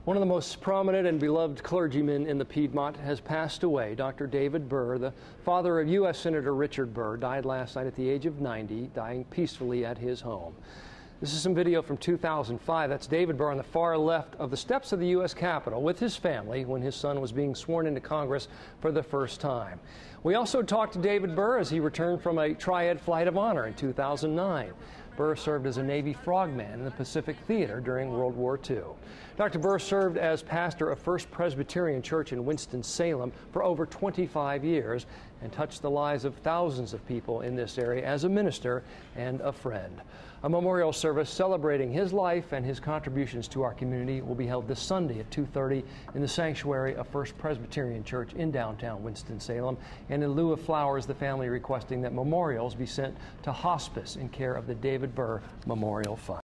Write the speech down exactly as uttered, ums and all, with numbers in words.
One of the most prominent and beloved clergymen in the Piedmont has passed away. Doctor David Burr, the father of U S Senator Richard Burr, died last night at the age of ninety, dying peacefully at his home. This is some video from two thousand five. That's David Burr on the far left of the steps of the U S Capitol with his family when his son was being sworn into Congress for the first time. We also talked to David Burr as he returned from a Triad Flight of Honor in two thousand nine. Burr served as a Navy frogman in the Pacific Theater during World War Two. Doctor Burr served as pastor of First Presbyterian Church in Winston-Salem for over twenty-five years and touched the lives of thousands of people in this area as a minister and a friend. A memorial service celebrating his life and his contributions to our community will be held this Sunday at two thirty in the sanctuary of First Presbyterian Church in downtown Winston-Salem. And in lieu of flowers, the family requesting that memorials be sent to hospice in care of the David Burr Memorial Fund.